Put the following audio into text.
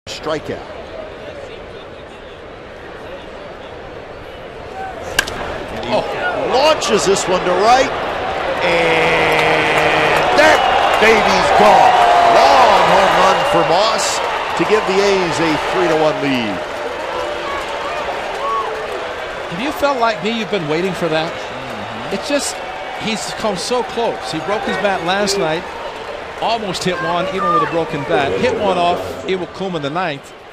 Strikeout. And he launches this one to right, and that baby's gone. Long home run for Moss to give the A's a 3-1 lead. Have you felt like me? You've been waiting for that. It's just he's come so close. He broke his bat last night. Almost hit one, even with a broken bat. Hit one off Iwakuma in the ninth.